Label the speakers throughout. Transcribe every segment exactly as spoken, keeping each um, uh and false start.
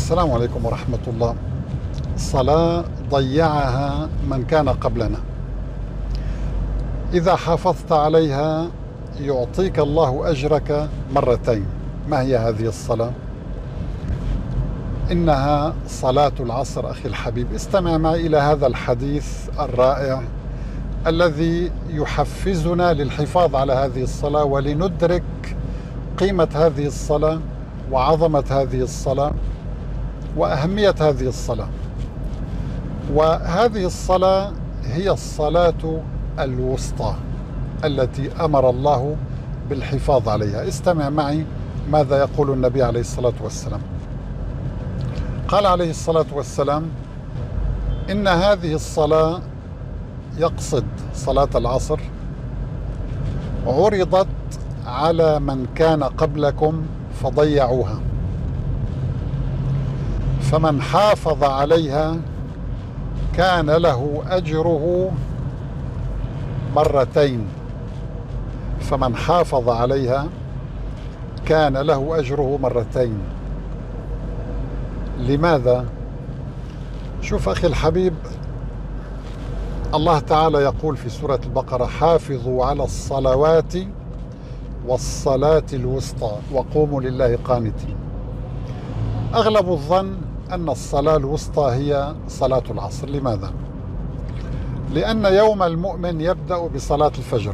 Speaker 1: السلام عليكم ورحمة الله. صلاة ضيعها من كان قبلنا، إذا حافظت عليها يعطيك الله أجرك مرتين. ما هي هذه الصلاة؟ إنها صلاة العصر. أخي الحبيب، استمع معي إلى هذا الحديث الرائع الذي يحفزنا للحفاظ على هذه الصلاة ولندرك قيمة هذه الصلاة وعظمة هذه الصلاة وأهمية هذه الصلاة. وهذه الصلاة هي الصلاة الوسطى التي أمر الله بالحفاظ عليها. استمع معي ماذا يقول النبي عليه الصلاة والسلام. قال عليه الصلاة والسلام: إن هذه الصلاة، يقصد صلاة العصر، عرضت على من كان قبلكم فضيعوها، فمن حافظ عليها كان له أجره مرتين. فمن حافظ عليها كان له أجره مرتين. لماذا؟ شوف أخي الحبيب، الله تعالى يقول في سورة البقرة: حافظوا على الصلوات والصلاة الوسطى وقوموا لله قانتين. أغلب الظن أن الصلاة الوسطى هي صلاة العصر. لماذا؟ لأن يوم المؤمن يبدأ بصلاة الفجر،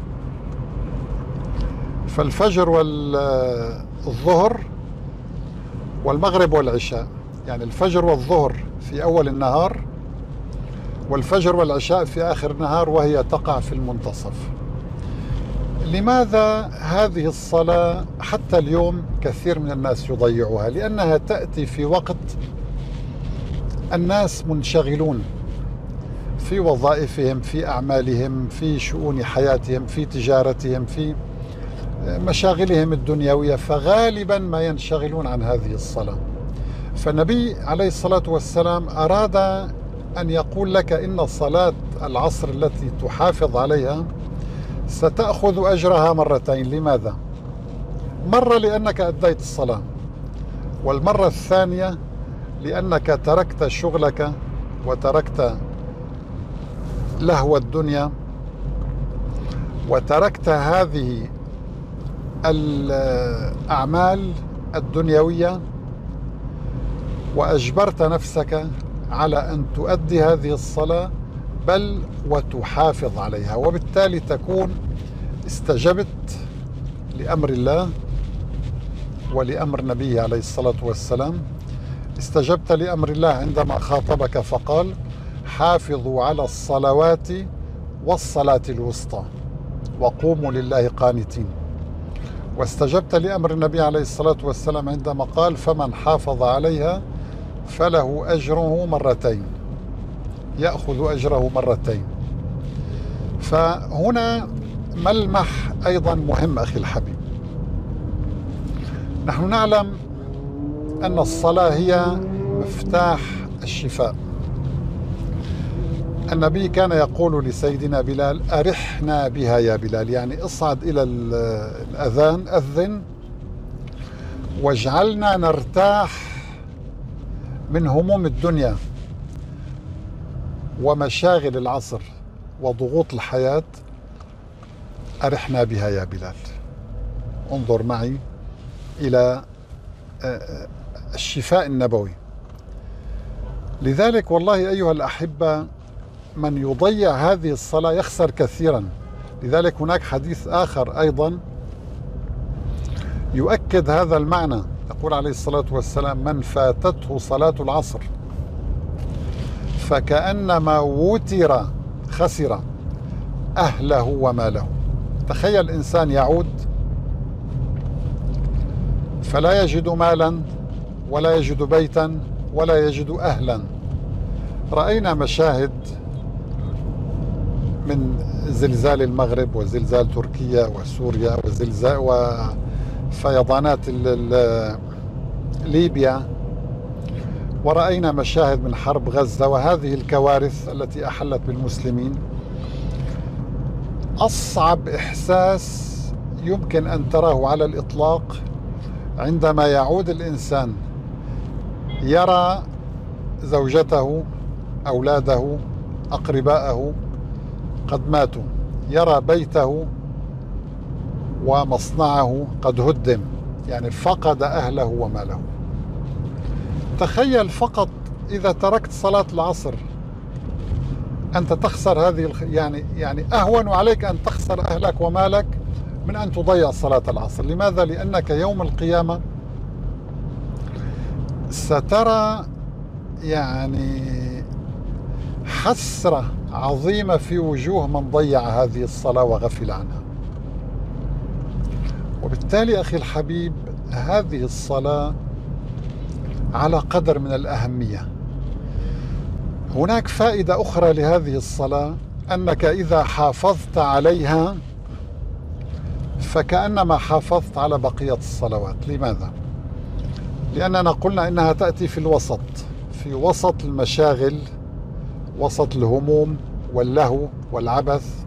Speaker 1: فالفجر والظهر والمغرب والعشاء، يعني الفجر والظهر في أول النهار، والفجر والعشاء في آخر النهار، وهي تقع في المنتصف. لماذا هذه الصلاة حتى اليوم كثير من الناس يضيعها؟ لأنها تأتي في وقت الناس منشغلون في وظائفهم، في أعمالهم، في شؤون حياتهم، في تجارتهم، في مشاغلهم الدنيوية، فغالبا ما ينشغلون عن هذه الصلاة. فالنبي عليه الصلاة والسلام أراد أن يقول لك إن صلاة العصر التي تحافظ عليها ستأخذ أجرها مرتين. لماذا؟ مرة لأنك أديت الصلاة، والمرة الثانية لأنك تركت شغلك وتركت لهو الدنيا وتركت هذه الأعمال الدنيوية وأجبرت نفسك على أن تؤدي هذه الصلاة، بل وتحافظ عليها، وبالتالي تكون استجبت لأمر الله ولأمر نبيه عليه الصلاة والسلام. استجبت لأمر الله عندما خاطبك فقال: حافظوا على الصلوات والصلاة الوسطى وقوموا لله قانتين. واستجبت لأمر النبي عليه الصلاة والسلام عندما قال: فمن حافظ عليها فله أجره مرتين، يأخذ أجره مرتين. فهنا ملمح أيضا مهم أخي الحبيب. نحن نعلم أن الصلاة هي مفتاح الشفاء. النبي كان يقول لسيدنا بلال: أرحنا بها يا بلال، يعني اصعد إلى الأذان، أذن واجعلنا نرتاح من هموم الدنيا ومشاغل العصر وضغوط الحياة. أرحنا بها يا بلال. انظر معي إلى الشفاء النبوي. لذلك والله أيها الأحبة، من يضيع هذه الصلاة يخسر كثيرا. لذلك هناك حديث آخر أيضا يؤكد هذا المعنى. يقول عليه الصلاة والسلام: من فاتته صلاة العصر فكأنما وتر خسر أهله وماله. تخيل إنسان يعود فلا يجد مالا ولا يجد بيتا ولا يجد أهلا. رأينا مشاهد من زلزال المغرب وزلزال تركيا وسوريا وزلزال وفيضانات ليبيا، ورأينا مشاهد من حرب غزة وهذه الكوارث التي أحلت بالمسلمين. أصعب إحساس يمكن أن تراه على الإطلاق عندما يعود الإنسان يرى زوجته، أولاده، أقرباءه قد ماتوا، يرى بيته ومصنعه قد هدم، يعني فقد أهله وماله. تخيل فقط إذا تركت صلاة العصر أنت تخسر هذه الخ... يعني يعني أهون عليك أن تخسر أهلك ومالك من أن تضيع صلاة العصر. لماذا؟ لأنك يوم القيامة سترى يعني حسرة عظيمة في وجوه من ضيع هذه الصلاة وغفل عنها. وبالتالي أخي الحبيب، هذه الصلاة على قدر من الأهمية. هناك فائدة أخرى لهذه الصلاة، أنك إذا حافظت عليها فكأنما حافظت على بقية الصلوات. لماذا؟ لأننا قلنا إنها تأتي في الوسط، في وسط المشاغل، وسط الهموم واللهو والعبث.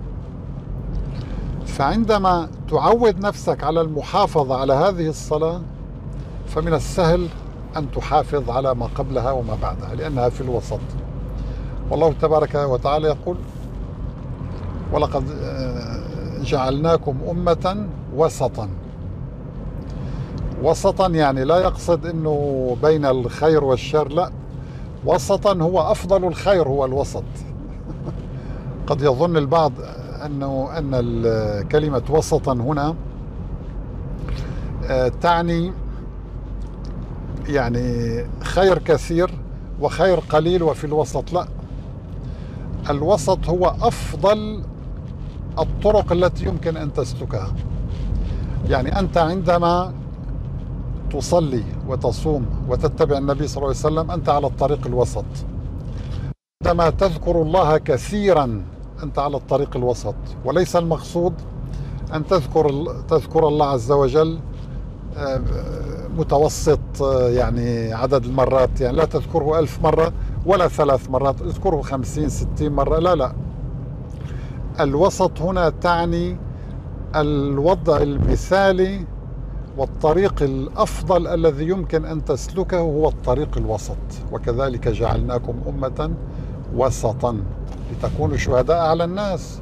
Speaker 1: فعندما تعود نفسك على المحافظة على هذه الصلاة فمن السهل أن تحافظ على ما قبلها وما بعدها، لأنها في الوسط. والله تبارك وتعالى يقول: ولقد جعلناكم أمة وسطا. وسطا يعني لا يقصد أنه بين الخير والشر، لا، وسطا هو أفضل الخير، هو الوسط. قد يظن البعض أنه أن كلمة وسطا هنا تعني يعني خير كثير وخير قليل وفي الوسط، لا، الوسط هو أفضل الطرق التي يمكن أن تسلكها. يعني أنت عندما تصلي وتصوم وتتبع النبي صلى الله عليه وسلم أنت على الطريق الوسط. عندما تذكر الله كثيرا أنت على الطريق الوسط. وليس المقصود أن تذكر تذكر الله عز وجل متوسط يعني عدد المرات، يعني لا تذكره ألف مرة ولا ثلاث مرات، اذكره خمسين ستين مرة، لا لا. الوسط هنا تعني الوضع المثالي والطريق الأفضل الذي يمكن أن تسلكه هو الطريق الوسط. وكذلك جعلناكم أمة وسطا لتكونوا شهداء على الناس.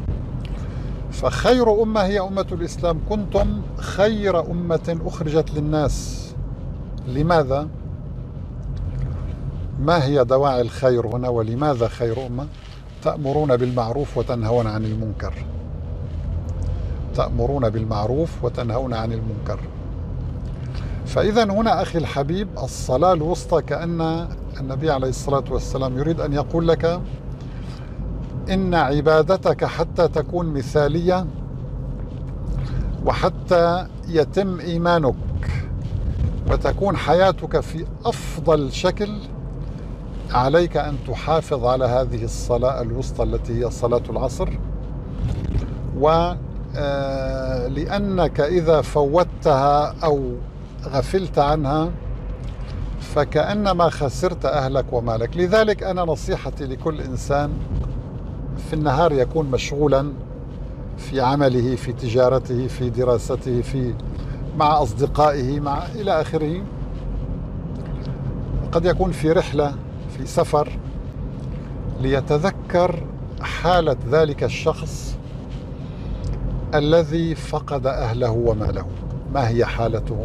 Speaker 1: فخير أمة هي أمة الإسلام. كنتم خير أمة أخرجت للناس. لماذا؟ ما هي دواعي الخير هنا ولماذا خير أمة؟ تأمرون بالمعروف وتنهون عن المنكر. تأمرون بالمعروف وتنهون عن المنكر. فإذا هنا أخي الحبيب الصلاة الوسطى كأن النبي عليه الصلاة والسلام يريد أن يقول لك إن عبادتك حتى تكون مثالية وحتى يتم إيمانك وتكون حياتك في أفضل شكل عليك أن تحافظ على هذه الصلاة الوسطى التي هي صلاة العصر. ولأنك إذا فوتها أو غفلت عنها فكأنما خسرت أهلك ومالك. لذلك أنا نصيحتي لكل إنسان في النهار يكون مشغولا في عمله، في تجارته، في دراسته، في مع أصدقائه، مع إلى آخره. قد يكون في رحلة، في سفر، ليتذكر حالة ذلك الشخص الذي فقد أهله وماله، ما هي حالته،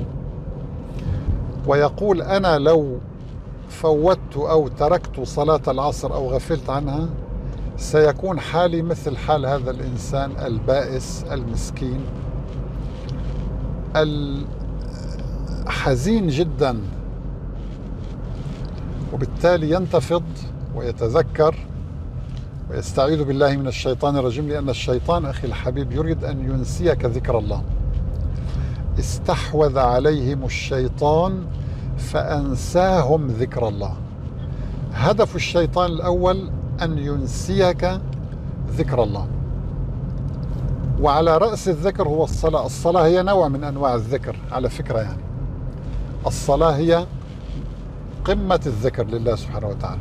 Speaker 1: ويقول أنا لو فوتت أو تركت صلاة العصر أو غفلت عنها سيكون حالي مثل حال هذا الإنسان البائس المسكين الحزين جدا. وبالتالي ينتفض ويتذكر ويستعيذ بالله من الشيطان الرجيم، لأن الشيطان أخي الحبيب يريد أن ينسيك ذكر الله. استحوذ عليهم الشيطان فأنساهم ذكر الله. هدف الشيطان الأول أن ينسيك ذكر الله، وعلى رأس الذكر هو الصلاة. الصلاة هي نوع من أنواع الذكر على فكرة، يعني الصلاة هي قمة الذكر لله سبحانه وتعالى.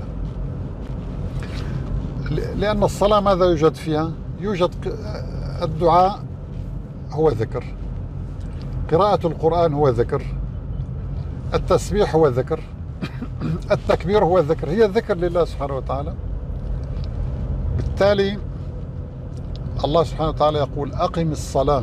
Speaker 1: لأن الصلاة ماذا يوجد فيها؟ يوجد الدعاء هو ذكر، قراءة القرآن هو ذكر، التسبيح هو ذكر، التكبير هو الذكر، هي الذكر لله سبحانه وتعالى. بالتالي الله سبحانه وتعالى يقول أقم الصلاة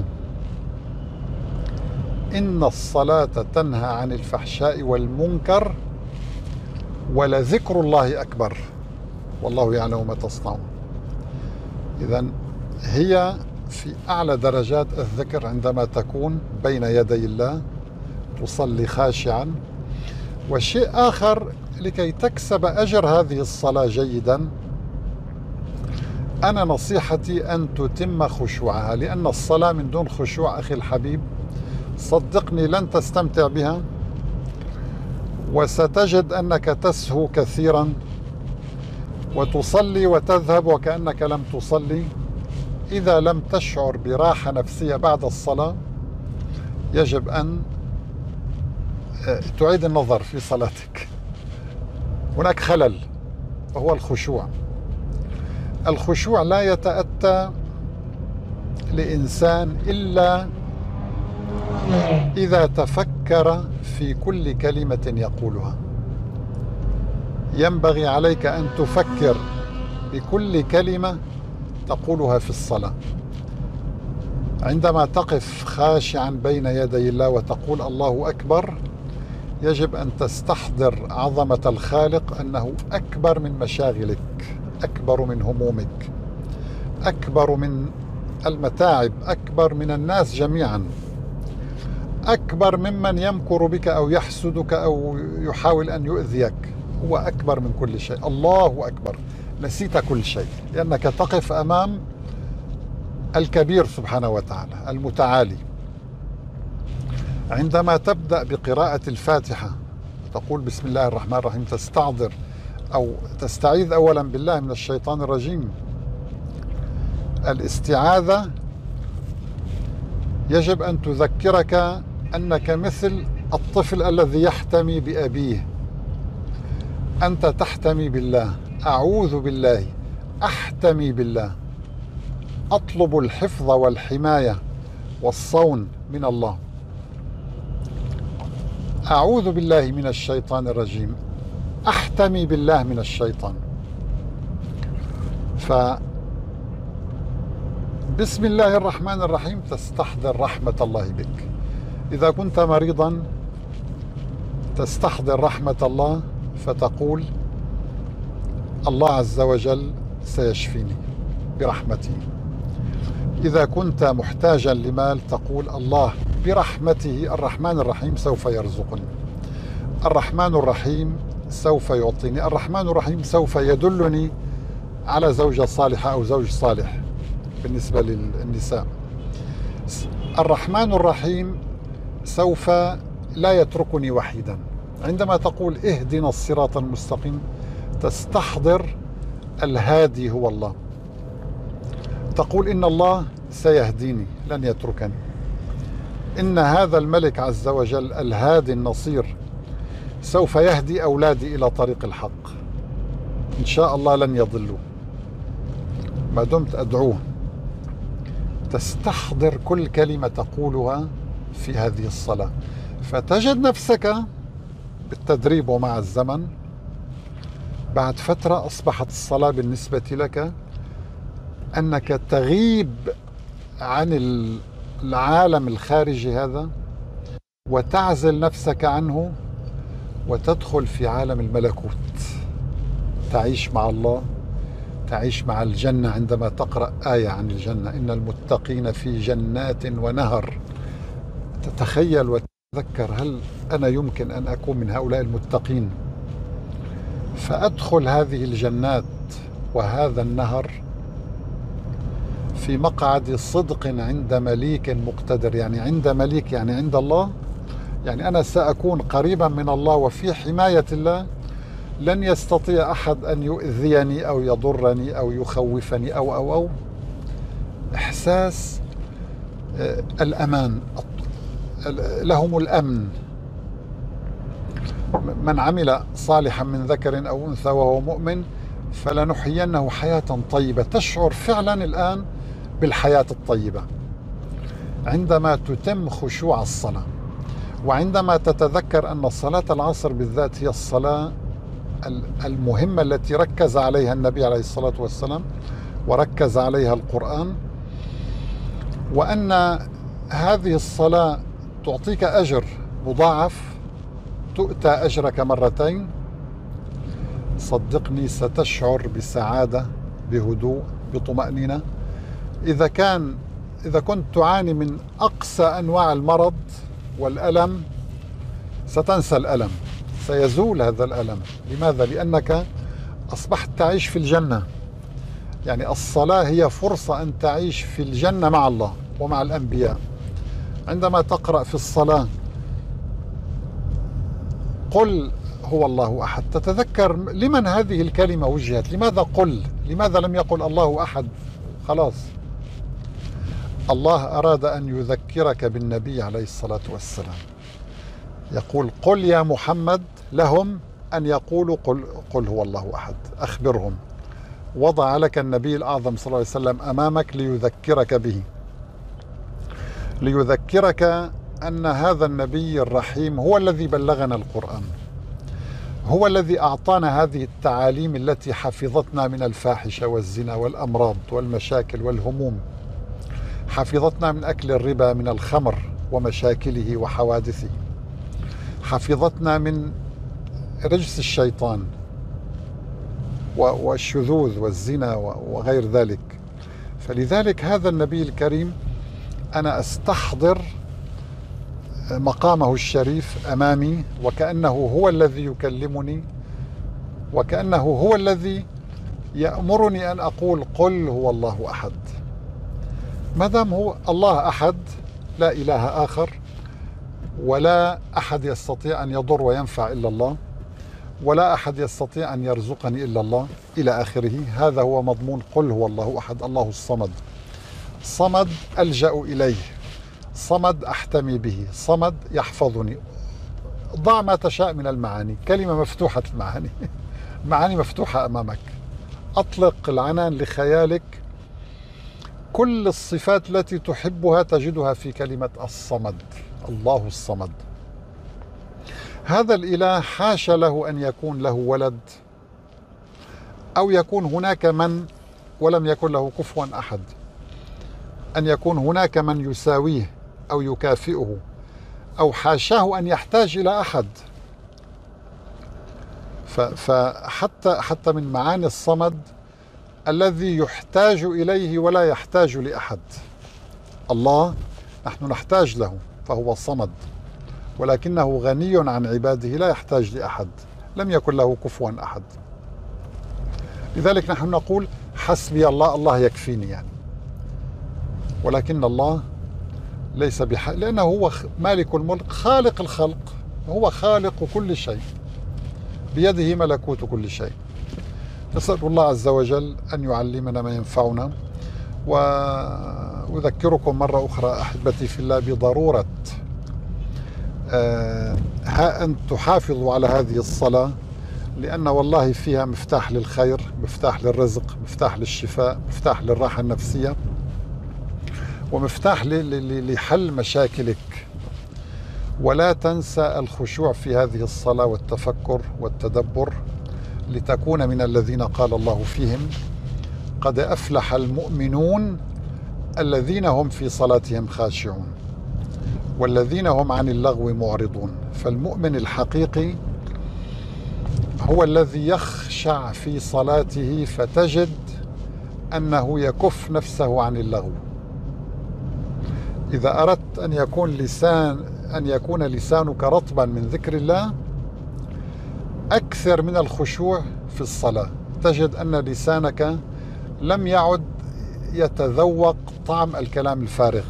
Speaker 1: إن الصلاة تنهى عن الفحشاء والمنكر ولذكر الله أكبر والله يعلم ما تصنعون. إذن هي في أعلى درجات الذكر عندما تكون بين يدي الله تصلي خاشعا. وشيء آخر لكي تكسب أجر هذه الصلاة جيدا، أنا نصيحتي أن تتم خشوعها، لأن الصلاة من دون خشوع أخي الحبيب صدقني لن تستمتع بها، وستجد أنك تسهو كثيرا وتصلي وتذهب وكأنك لم تصلي. إذا لم تشعر براحة نفسية بعد الصلاة يجب أن تعيد النظر في صلاتك. هناك خلل وهو الخشوع. الخشوع لا يتأتى لإنسان إلا إذا تفكر في كل كلمة يقولها. ينبغي عليك أن تفكر بكل كلمة تقولها في الصلاة. عندما تقف خاشعا بين يدي الله وتقول الله أكبر يجب أن تستحضر عظمة الخالق، أنه أكبر من مشاغلك، أكبر من همومك، أكبر من المتاعب، أكبر من الناس جميعا، أكبر ممن يمكر بك أو يحسدك أو يحاول أن يؤذيك. هو أكبر من كل شيء، الله أكبر. نسيت كل شيء لأنك تقف أمام الكبير سبحانه وتعالى المتعالي. عندما تبدأ بقراءة الفاتحة تقول بسم الله الرحمن الرحيم، تستعذر أو تستعيذ أولا بالله من الشيطان الرجيم. الاستعاذة يجب أن تذكرك أنك مثل الطفل الذي يحتمي بأبيه. أنت تحتمي بالله، أعوذ بالله، أحتمي بالله، أطلب الحفظ والحماية والصون من الله. أعوذ بالله من الشيطان الرجيم، أحتمي بالله من الشيطان. ف بسم الله الرحمن الرحيم تستحضر رحمة الله بك. إذا كنت مريضا تستحضر رحمة الله فتقول الله عز وجل سيشفيني برحمته. إذا كنت محتاجا لمال تقول الله برحمته الرحمن الرحيم سوف يرزقني، الرحمن الرحيم سوف يعطيني، الرحمن الرحيم سوف يدلني على زوجة صالحة أو زوج صالح. بالنسبة للنساء الرحمن الرحيم سوف لا يتركني وحيدا. عندما تقول اهدنا الصراط المستقيم تستحضر الهادي هو الله. تقول إن الله سيهديني لن يتركني، إن هذا الملك عز وجل الهادي النصير سوف يهدي أولادي إلى طريق الحق، إن شاء الله لن يضلوا ما دمت أدعوه. تستحضر كل كلمة تقولها في هذه الصلاة، فتجد نفسك بالتدريب ومع الزمن بعد فترة أصبحت الصلاة بالنسبة لك أنك تغيب عن العالم الخارجي هذا وتعزل نفسك عنه وتدخل في عالم الملكوت، تعيش مع الله، تعيش مع الجنة. عندما تقرأ آية عن الجنة إن المتقين في جنات ونهر تتخيل وتتذكر هل أنا يمكن أن أكون من هؤلاء المتقين، فأدخل هذه الجنات وهذا النهر في مقعد صدق عند مليك مقتدر. يعني عند مليك يعني عند الله، يعني أنا سأكون قريبا من الله وفي حماية الله، لن يستطيع أحد أن يؤذيني أو يضرني أو يخوفني أو أو أو إحساس الأمان، لهم الأمن. من عمل صالحا من ذكر أو أنثى وهو مؤمن فلنحيينه حياة طيبة. تشعر فعلا الآن بالحياة الطيبة عندما تتم خشوع الصلاة. وعندما تتذكر أن صلاة العصر بالذات هي الصلاة المهمة التي ركز عليها النبي عليه الصلاة والسلام وركز عليها القرآن، وأن هذه الصلاة تعطيك أجر مضاعف، تؤتى أجرك مرتين، صدقني ستشعر بسعادة، بهدوء، بطمأنينة. إذا كان إذا كنت تعاني من أقسى أنواع المرض والألم ستنسى الألم، سيزول هذا الألم. لماذا؟ لأنك أصبحت تعيش في الجنة. يعني الصلاة هي فرصة أن تعيش في الجنة مع الله ومع الأنبياء. عندما تقرأ في الصلاة قل هو الله أحد، تتذكر لمن هذه الكلمة وجهت، لماذا قل، لماذا لم يقل الله أحد؟ خلاص، الله أراد أن يذكرك بالنبي عليه الصلاة والسلام. يقول قل يا محمد لهم أن يقولوا قل, قل هو الله أحد، أخبرهم. وضع لك النبي الأعظم صلى الله عليه وسلم أمامك ليذكرك به، ليذكرك أن هذا النبي الرحيم هو الذي بلغنا القرآن، هو الذي أعطانا هذه التعاليم التي حفظتنا من الفاحشة والزنا والأمراض والمشاكل والهموم، حفظتنا من أكل الربا، من الخمر ومشاكله وحوادثه، حفظتنا من رجس الشيطان والشذوذ والزنا وغير ذلك. فلذلك هذا النبي الكريم أنا أستحضر مقامه الشريف أمامي، وكأنه هو الذي يكلمني، وكأنه هو الذي يأمرني أن أقول قل هو الله أحد. ما دام هو الله أحد، لا إله آخر، ولا أحد يستطيع أن يضر وينفع إلا الله، ولا أحد يستطيع أن يرزقني إلا الله، إلى آخره. هذا هو مضمون قل هو الله أحد. الله الصمد، صمد ألجأ إليه، صمد أحتمي به، صمد يحفظني. ضع ما تشاء من المعاني، كلمة مفتوحة المعاني معاني مفتوحة أمامك. أطلق العنان لخيالك، كل الصفات التي تحبها تجدها في كلمة الصمد، الله الصمد. هذا الإله حاشا له أن يكون له ولد، أو يكون هناك من ولم يكن له كفوا أحد، أن يكون هناك من يساويه أو يكافئه، أو حاشاه أن يحتاج إلى أحد. فحتى حتى من معاني الصمد الذي يحتاج إليه ولا يحتاج لأحد. الله نحن نحتاج له فهو الصمد، ولكنه غني عن عباده لا يحتاج لأحد، لم يكن له كفوا أحد. لذلك نحن نقول حسبي الله، الله يكفيني يعني. ولكن الله ليس بحق، لأنه هو مالك الملك، خالق الخلق، هو خالق كل شيء، بيده ملكوت كل شيء. نسأل الله عز وجل أن يعلمنا ما ينفعنا. وأذكركم مرة أخرى أحبتي في الله بضرورة أن تحافظوا على هذه الصلاة، لأن والله فيها مفتاح للخير، مفتاح للرزق، مفتاح للشفاء، مفتاح للراحة النفسية، ومفتاح لحل مشاكلك. ولا تنسى الخشوع في هذه الصلاة والتفكر والتدبر، لتكون من الذين قال الله فيهم قد أفلح المؤمنون الذين هم في صلاتهم خاشعون والذين هم عن اللغو معرضون. فالمؤمن الحقيقي هو الذي يخشع في صلاته، فتجد أنه يكف نفسه عن اللغو. إذا أردت أن يكون لسان أن يكون لسانك رطبا من ذكر الله، أكثر من الخشوع في الصلاة، تجد أن لسانك لم يعد يتذوق طعم الكلام الفارغ،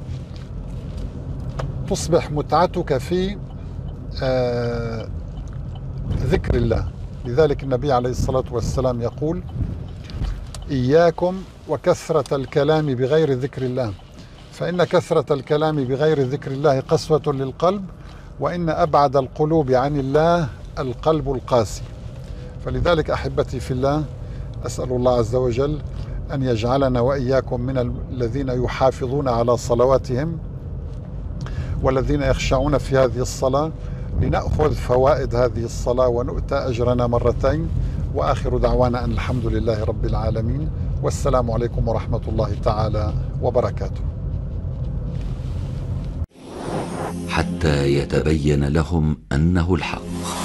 Speaker 1: تصبح متعتك في آه ذكر الله. لذلك النبي عليه الصلاة والسلام يقول إياكم وكثرة الكلام بغير ذكر الله، فإن كثرة الكلام بغير ذكر الله قسوة للقلب، وإن أبعد القلوب عن الله القلب القاسي. فلذلك أحبتي في الله، أسأل الله عز وجل أن يجعلنا وإياكم من الذين يحافظون على صلواتهم والذين يخشعون في هذه الصلاة لنأخذ فوائد هذه الصلاة ونؤتى أجرنا مرتين. وآخر دعوانا أن الحمد لله رب العالمين، والسلام عليكم ورحمة الله تعالى وبركاته.
Speaker 2: حتى يتبين لهم أنه الحق.